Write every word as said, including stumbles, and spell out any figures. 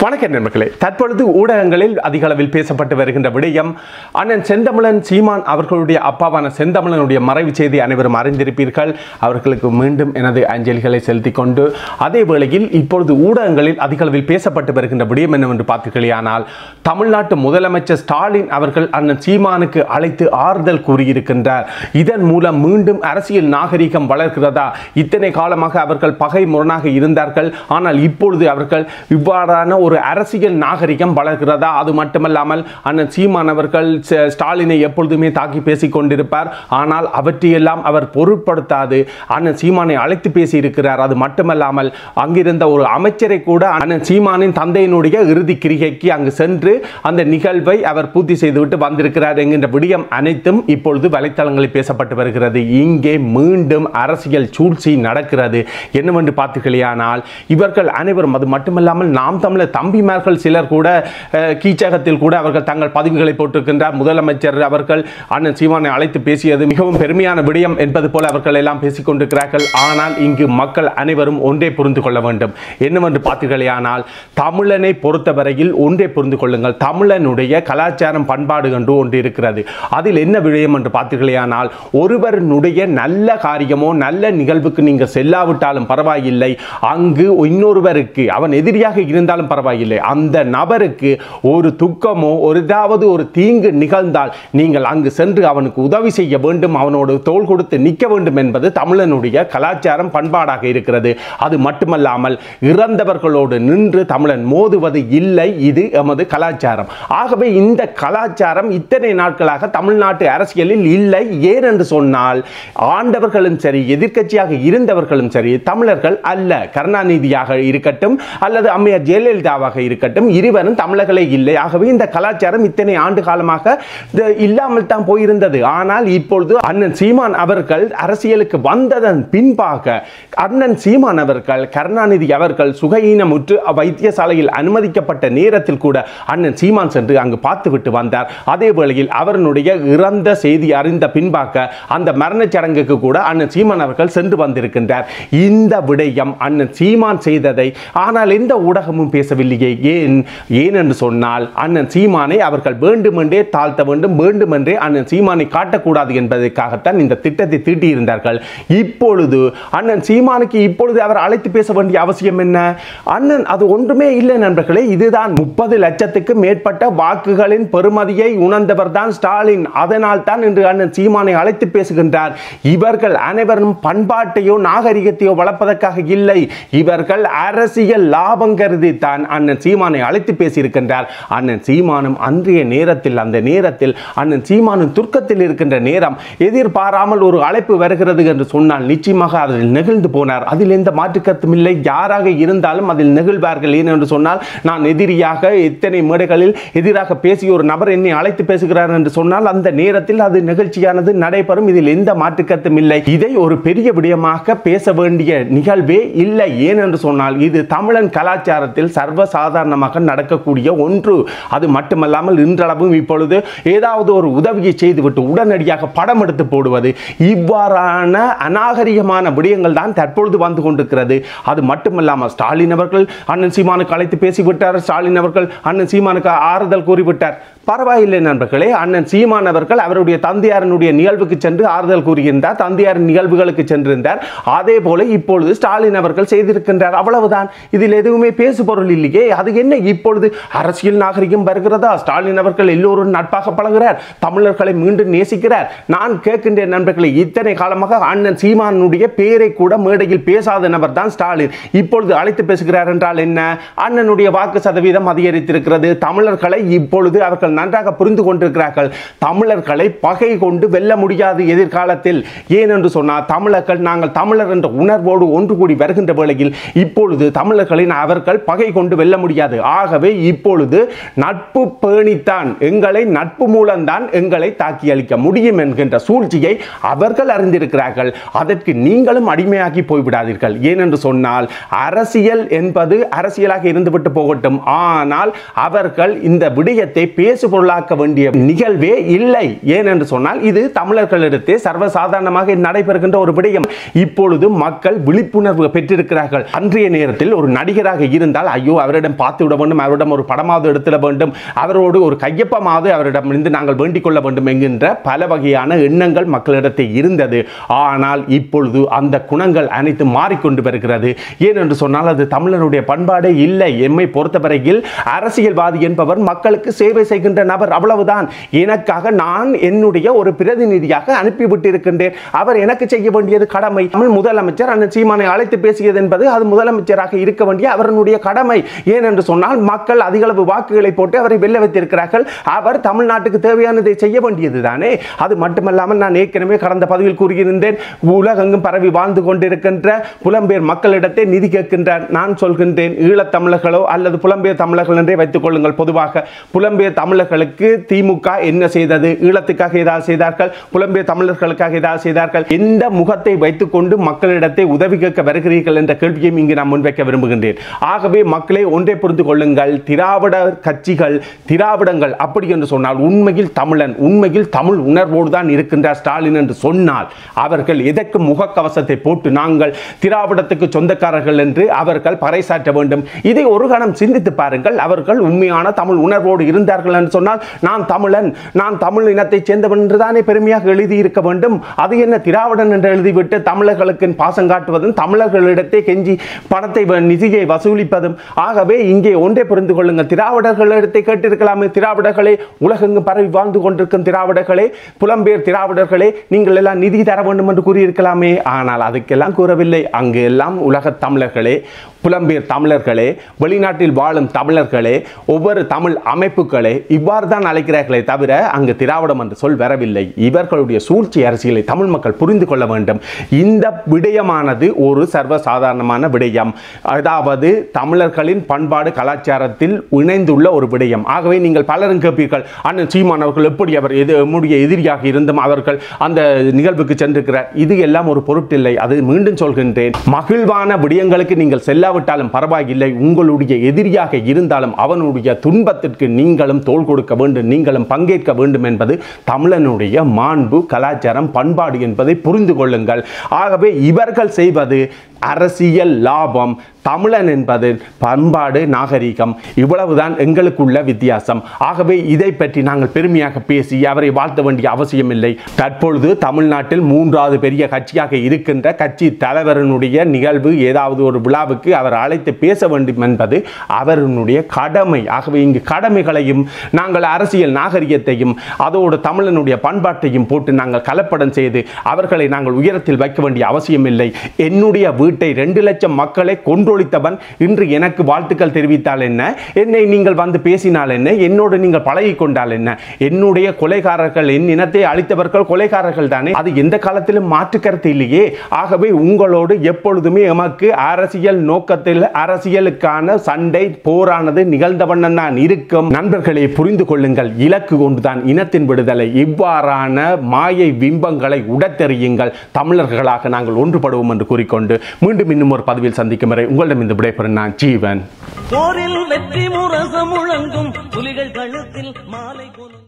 வணக்கம் நண்பர்களே, தற்பொழுது ஊடகங்களில் அதிக அளவில் பேசப்பட்டு வருகின்ற விடயம் அண்ணன் செந்தமிழன் சீமான் அவர்களுடைய அப்பாவான செந்தமிழனுடைய மறைவு செய்தி அனைவரும் அறிந்திருப்பீர்கள். அவர்களுக்கு மீண்டும் எனது அஞ்சலிகளை செலுத்திக் கொண்டு அதே வேளையில் இப்பொழுது ஊடகங்களில் அதிக அளவில் பேசப்பட்டு வருகின்ற விடயம் என்னவென்று பார்த்தீர்களேயானால், தமிழ்நாட்டு முதலமைச்சர் ஸ்டாலின் அவர்கள் அண்ணன் சீமானுக்கு அழைத்து ஆறுதல் கூறியிருக்கின்றார். இதன் மூலம் மீண்டும் அரசியல் நாகரிகம் வளர்கிறதா? இத்தனை காலமாக அவர்கள் பகை முரணாக இருந்தார்கள், ஆனால் இப்பொழுது அவர்கள் இவ்வாறான ஒரு அரசியல் நாகரிகம் வளர்கிறதா? அது மட்டுமல்லாமல் அண்ணன் சீமான் அவர்கள் ஸ்டாலினை எப்பொழுதுமே தாக்கி பேசிக் கொண்டிருப்பார், ஆனால் அவற்றையெல்லாம் அவர் பொருட்படுத்தாது அண்ணன் சீமானை அழைத்து பேசி இருக்கிறார். அது மட்டுமல்லாமல் அங்கிருந்த ஒரு அமைச்சரை கூட அண்ணன் சீமானின் தந்தையினுடைய இறுதி கிரிகைக்கு அங்கு சென்று அந்த நிகழ்வை அவர் பூர்த்தி செய்துவிட்டு வந்திருக்கிறார் என்கின்ற விடயம் அனைத்தும் இப்பொழுது வலைத்தளங்களில் பேசப்பட்டு வருகிறது. இங்கே மீண்டும் அரசியல் சூழ்ச்சி நடக்கிறது. என்னவென்று பார்த்தீர்களேயானால், இவர்கள் அனைவரும், அது மட்டுமல்லாமல் நாம் தமிழர் தம்பிமார்கள் சிலர் கூட கீச்சகத்தில் கூட அவர்கள் தங்கள் பதிவுகளை போட்டிருக்கின்றார். முதலமைச்சர் அவர்கள் அண்ணன் சீமானை அழைத்து பேசியது மிகவும் பெருமையான விடயம் என்பது போல அவர்கள் எல்லாம் பேசிக் கொண்டிருக்கிறார்கள். ஆனால் இங்கு மக்கள் அனைவரும் ஒன்றே புரிந்து கொள்ள வேண்டும். என்னவென்று பார்த்தீர்களேயானால், தமிழனை பொறுத்தவரையில் ஒன்றே புரிந்து கொள்ளுங்கள். தமிழனுடைய கலாச்சாரம் பண்பாடு என்று ஒன்று இருக்கிறது. அதில் என்ன விடயம் என்று பார்த்தீர்களேயானால், ஒருவருடைய நல்ல காரியமோ நல்ல நிகழ்வுக்கு நீங்கள் செல்லாவிட்டாலும் பரவாயில்லை, அங்கு இன்னொருவருக்கு அவன் எதிரியாக இருந்தாலும் பரவாயில்லை, அந்த நபருக்கு ஒரு துக்கமோ ஒரு ஏதாவது ஒரு தீங்கு நிகழ்ந்தால் நீங்கள் அங்கு சென்று அவனுக்கு உதவி செய்ய வேண்டும், அவனோடு தோள் கொடுத்து நிற்க வேண்டும் என்பது தமிழனுடைய கலாச்சாரம் பண்பாடாக இருக்கிறது. அது மட்டுமல்லாமல் இறந்தவர்களோடு நின்று தமிழன் மோதுவது இல்லை, இது எமது கலாச்சாரம். ஆகவே இந்த கலாச்சாரம் இத்தனை நாட்களாக தமிழ்நாட்டு அரசியலில் இல்லை. ஏன் என்று சொன்னால், ஆண்டவர்களும் சரி எதிர்க்கட்சியாக இருந்தவர்களும் சரி தமிழர்கள் அல்ல. கருணாநிதியாக இருக்கட்டும் அல்லது அம்மையார் ஜெயலலிதாவாக இருக்கட்டும், இருவரும் தமிழர்களே இல்லை. ஆகவே இந்த கலாச்சாரம் இத்தனை ஆண்டு காலமாக இல்லாமல் தான் போயிருந்தது. ஆனால் இப்பொழுது அண்ணன் சீமான் அவர்கள் அரசியலுக்கு வந்ததன் பின்பாக அண்ணன் சீமான் அவர்கள் கருணாநிதி அவர்கள் சுகஈனமுற்று வைத்தியசாலையில் அனுமதிக்கப்பட்ட நேரத்தில் கூட அண்ணன் சீமான் சென்று அங்கு பார்த்துவிட்டு வந்தார். அதே வேளையில் அவருடைய இறந்த செய்தி அறிந்த பின்பாக அந்த மரணச் சடங்குக்கு கூட அண்ணன் சீமான் அவர்கள் சென்று வந்திருக்கின்றார். இந்த விடயம் அண்ணன் சீமான் செய்ததை ஆனால் எந்த ஊடகமும் பேசவில்லையே. ஏன் ஏன் என்று சொன்னால், அண்ணன் சீமானை அவர்கள் வேண்டுமென்றே தாழ்த்த வேண்டும், வேண்டுமென்றே அண்ணன் சீமானை காட்டக்கூடாது என்பதற்காகத்தான் இந்த திட்டத்தை தீட்டியிருந்தார்கள். இப்பொழுது அண்ணன் சீமானுக்கு இப்பொழுது அவர் அழைத்து பேச வேண்டிய அவசியம் என்ன? அண்ணன் அது ஒன்றுமே இல்லை நண்பர்களே. இதுதான் முப்பது லட்சத்துக்கு மேற்பட்ட வாக்குகளின் பெருமதியை உணர்ந்தவர் தான் ஸ்டாலின். அதனால் தான் இன்று அண்ணன் சீமானை அழைத்து பேசுகின்றார். இவர்கள் அனைவரும் பண்பாட்டையோ நாகரிகத்தையோ வளர்ப்பதற்காக இல்லை, இவர்கள் அரசியல் லாபம் கருதி தான் அண்ணன் சீமானை அழைத்து பேசியிருக்கின்றார். அண்ணன் சீமானும் அன்றைய நேரத்தில் அந்த நேரத்தில் அண்ணன் சீமானும் துர்க்கத்தில் இருக்கின்ற நேரம் எதிர்பாராமல் ஒரு அழைப்பு வருகிறது என்று சொன்னால் நிச்சயமாக அதில் நெகிழ்ந்து போனார். அதில் எந்த மாற்றுக்கருத்தும் இல்லை. யாராக இருந்தாலும் அதில் நெகிழ்வார்கள். ஏன் என்று சொன்னால், நான் எதிரியாக எத்தனை மேடைகளில் எதிராக பேசிய ஒரு நபர் என்னை அழைத்து பேசுகிறார் என்று சொன்னால் அந்த நேரத்தில் அது நிகழ்ச்சியானது நடைபெறும். இதில் எந்த மாற்றுக்கருத்தும் இல்லை. இதை ஒரு பெரிய விடயமாக பேச வேண்டிய நிகழ்வே இல்லை. ஏன் என்று சொன்னால், இது தமிழன் கலாச்சாரத்தில் சர்வசாதாரணமாக நடக்கக்கூடிய ஒன்று. அது மட்டுமல்லாமல் இன்றளவும் இப்பொழுது ஏதாவது ஒரு உதவியை செய்துவிட்டு உடனடியாக படம் எடுத்து போடுவது, இவ்வாறான அநாகரிகமான விடயங்கள் தான் தற்பொழுது வந்து கொண்டிருக்கிறது. அது மட்டுமல்லாமல் ஸ்டாலின் அவர்கள் அண்ணன் சீமானுக்கு அழைத்து பேசிவிட்டார். ஸ்டாலின் அவர்கள் அண்ணன் சீமானுக்கு ஆறுதல் கூறிவிட்டார். பரவாயில்லை நண்பர்களே, அண்ணன் சீமான் அவர்கள் அவருடைய தந்தையாரனுடைய நிகழ்வுக்கு சென்று ஆறுதல் கூறுகின்றார், தந்தையாரின் நிகழ்வுகளுக்கு சென்றிருந்தார். அதே போல இப்பொழுது ஸ்டாலின் அவர்கள் செய்திருக்கின்றார். அவ்வளவுதான். இதில் எதுவுமே பேசு பொருள் இல்லையே. அது என்ன இப்பொழுது அரசியல் நாகரிகம் வருகிறதா? ஸ்டாலின் அவர்கள் எல்லோரும் நட்பாக பழகிறார், தமிழர்களை மீண்டும் நேசிக்கிறார். நான் கேட்கின்றேன் நண்பர்களே, இத்தனை காலமாக அண்ணன் சீமானுடைய பேரை கூட மேடையில் பேசாத நபர் தான் ஸ்டாலின். இப்பொழுது அழைத்து பேசுகிறார் என்றால் என்ன? அண்ணனுடைய வாக்கு சதவீதம் அதிகரித்திருக்கிறது. தமிழர்களை இப்பொழுது அவர்கள் நன்றாக புரிந்து கொண்டிருக்கிறார்கள். தமிழர்களை பகை கொண்டு வெல்ல முடியாது எதிர்காலத்தில். ஏன் என்று சொன்னால், தமிழர்கள் நாங்கள் தமிழர் என்ற உணர்வோடு ஒன்று கூடி வருகின்ற வேளையில் இப்பொழுது தமிழர்களை அவர்கள் பகை கொண்டு வெல்ல முடியாது. ஆகவே இப்பொழுது நட்பு பேணித்தான், எங்களை நட்பு மூலம்தான் எங்களை தாக்கி அளிக்க முடியும் என்கின்ற சூழ்ச்சியை அவர்கள் அறிந்திருக்கிறார்கள். அதற்கு நீங்களும் அடிமையாகி போய்விடாதீர்கள். ஏனென்று சொன்னால், அரசியல் என்பது அரசியலாக இருந்துவிட்டு போகட்டும், ஆனால் அவர்கள் இந்த விடயத்தை பேச பேசுபொருளாக்க வேண்டிய நிகழ்வே இல்லை. ஏனென்று சொன்னால் இது தமிழர்களிடத்தே சர்வசாதாரணமாக நடைபெறுகின்ற ஒரு விடயம். இப்பொழுது மக்கள் விழிப்புணர்வு பெற்றிருக்கிறார்கள். அன்றைய நேரத்தில் ஒரு நடிகராக இருந்தால் ஐயோ அவரிடம் பார்த்து விட வேண்டும், அவரிடம் ஒரு படமாவது எடுத்துட வேண்டும், அவரோடு ஒரு கையொப்பமாவது அவரிடமிருந்து நாங்கள் வேண்டிக் கொள்ள வேண்டும் என்கின்ற பல வகையான எண்ணங்கள் மக்களிடத்தில் இருந்தது. ஆனால் இப்பொழுது அந்த குணங்கள் அனைத்து மாறிக்கொண்டு வருகிறது. ஏனென்று சொன்னால் அது தமிழனுடைய பண்பாடே இல்லை. எம்மை பொறுத்தவரையில் அரசியல்வாதி என்பவர் மக்களுக்கு சேவை செய்கின்ற நபர், அவ்வளவுதான். எனக்காக நான் என்னுடைய ஒரு பிரதிநிதியாக அனுப்பிவிட்டு இருக்கின்றேன். அவர் எனக்கு செய்ய வேண்டியது கடமை. தமிழ் முதலமைச்சர் அண்ணன் சீமானை அழைத்து பேசியது என்பது அது முதலமைச்சராக இருக்க வேண்டிய அவருடைய கடமை. ஏனென்று சொன்னால் மக்கள் அதிகளவு வாக்குகளை போட்டு அவரை வெல்ல வைத்திருக்கிறார்கள். அவர் தமிழ்நாட்டுக்கு தேவையானதை செய்ய வேண்டியது தானே. அது மட்டுமல்லாமல் நான் ஏற்கனவே கடந்த பதிவில் கூறியிருந்தேன், உலகெங்கும் பரவி வாழ்ந்து கொண்டிருக்கின்ற புலம்பெயர் மக்களிடத்தை நிதி கேட்கின்றார். நான் சொல்கின்றேன், ஈழத்தமிழர்களோ அல்லது புலம்பெயர் தமிழர்கள் என்றே வைத்துக் கொள்ளுங்கள். பொதுவாக புலம்பெயர் தமிழர்களுக்கு திமுக என்ன செய்தது? ஈழத்துக்காக ஏதாவது செய்தார்கள்? புலம்பெயர் தமிழர்களுக்காக ஏதாவது செய்தார்கள்? எந்த முகத்தை வைத்துக் கொண்டு மக்களிடத்தை உதவி கேட்க வருகிறீர்கள் என்ற கேள்வியை இங்கு நான் முன்வைக்க விரும்புகின்றேன். ஆகவே மக்களை ஒன்றை புரிந்து கொள்ளுங்கள். திராவிட கட்சிகள், திராவிடங்கள் அப்படி என்று சொன்னால் உண்மையில் தமிழன், உண்மையில் தமிழ் உணர்வோடு தான் இருக்கின்றார் ஸ்டாலின் என்று சொன்னால் அவர்கள் எதற்கு முகக்கவசத்தை போட்டு நாங்கள் திராவிடத்துக்கு சொந்தக்காரர்கள் என்று அவர்கள் பறைசாற்ற வேண்டும்? இதை ஒரு கணம் சிந்தித்து பாருங்கள். அவர்கள் உண்மையான தமிழ் உணர்வோடு இருந்தார்கள் என்று சொன்னால் நான் தமிழன், நான் தமிழ் இனத்தை சேர்ந்தவன் என்றுதானே பெருமையாக எழுதி இருக்க வேண்டும். அது என்ன திராவிடன் என்று எழுதிவிட்டு தமிழர்களுக்கு பாசம் காட்டுவதும் தமிழர்களிடத்தை கெஞ்சி பணத்தை நிதியை வசூலிப்பதும். ஆகவே இங்கே ஒன்றை புரிந்து கொள்ளுங்கள். திராவிடர்களிடத்தை கேட்டிருக்கலாமே, திராவிடர்களே, உலகெங்கும் பரவி வாழ்ந்து கொண்டிருக்கும் திராவிடர்களே, புலம்பெயர் திராவிடர்களே, நீங்கள் எல்லாம் நிதி தர வேண்டும் என்று கூறியிருக்கலாமே. ஆனால் அதுக்கெல்லாம் கூறவில்லை. அங்கு எல்லாம் உலக தமிழர்களே, புலம்பெயர் தமிழர்களே, வெளிநாட்டில் வாழும் தமிழர்களே, ஒவ்வொரு தமிழ் அமைப்புகளே இவ்வாறு தான் அழைக்கிறார்களே தவிர அங்கு திராவிடம் என்று சொல் வரவில்லை. இவர்களுடைய சூழ்ச்சி அரசியலை தமிழ் மக்கள் புரிந்து கொள்ள வேண்டும். இந்த விடயமானது ஒரு சர்வசாதாரணமான விடயம். அதாவது தமிழர்களின் பண்பாடு கலாச்சாரத்தில் இணைந்துள்ள ஒரு விடயம். ஆகவே நீங்கள் பலரும் கேட்பீர்கள், அண்ணன் சீமான் அவர்கள் எப்படி அவர் நம்முடைய எதிரியாக இருந்தும் அவர்கள் அந்த நிகழ்வுக்கு சென்றிருக்கிறார். இது எல்லாம் ஒரு பொருட்டில்லை. அது மீண்டும் சொல்கின்றேன், மகிழ்வான விடயங்களுக்கு நீங்கள் செல்ல விட்டாலும் பரவாயில்லை. உங்களுடைய எதிரியாக இருந்தாலும் அவனுடைய துன்பத்திற்கு நீங்களும் தோள் கொடுக்க வேண்டும், நீங்களும் பங்கேற்க வேண்டும் என்பது தமிழனுடைய மாண்பு, கலாச்சாரம், பண்பாடு என்பதை புரிந்து கொள்ளுங்கள். ஆகவே இவர்கள் செய்வது அரசியல் லாபம். தமிழன் என்பது பண்பாடு, நாகரிகம். இவ்வளவுதான் எங்களுக்குள்ள வித்தியாசம். ஆகவே இதை பற்றி நாங்கள் பெருமையாக பேசி அவரை வாழ்த்த வேண்டிய அவசியம் இல்லை. தற்பொழுது தமிழ்நாட்டில் மூன்றாவது பெரிய கட்சியாக இருக்கின்ற கட்சி தலைவரனுடைய நிகழ்வு, ஏதாவது ஒரு விழாவுக்கு அவர் அழைத்து பேச வேண்டும் என்பது அவருடைய கடமை. ஆகவே இங்கு கடமைகளையும் நாங்கள் அரசியல் நாகரிகத்தையும் அதோடு தமிழனுடைய பண்பாட்டையும் போட்டு நாங்கள் கலப்படம் செய்து அவர்களை நாங்கள் உயரத்தில் வைக்க வேண்டிய அவசியம் இல்லை. என்னுடைய வீட்டை ரெண்டு லட்சம் மக்களை கொன்றொழித்தவன் இன்று எனக்கு வாழ்த்துக்கள் தெரிவித்தால் என்ன, என்னை நீங்கள் வந்து பேசினால் என்ன, என்னோடு நீங்கள் பழகி கொண்டால் என்ன? என்னுடைய கொலைகாரர்கள், என் இனத்தை அழித்தவர்கள் கொலைகாரர்கள் தானே. அது எந்த காலத்திலும் மாற்று கருத்து இல்லையே. ஆகவே உங்களோடு எப்பொழுதுமே எமக்கு அரசியல் நோக்கத்தில் அரசியலுக்கான சண்டை போரானது நிகழ்ந்த வண்ணம் தான் இருக்கும். நண்பர்களை புரிந்து கொள்ளுங்கள். இலக்கு கொண்டுதான் இனத்தின் விடுதலை. இவ்வாறான மாயை பிம்பங்களை உடத்தெறியுங்கள். தமிழர்களாக நாங்கள் ஒன்றுபடுவோம் என்று கூறிக்கொண்டு மீண்டும் இன்னும் ஒரு பதிவில் சந்திக்கும் வரை உங்களிடம் இந்த விடைபெறும் நான் ஜீவன். போரில் வெற்றி முரசம் முழங்கும் புலிகள் கழுத்தில் மாலை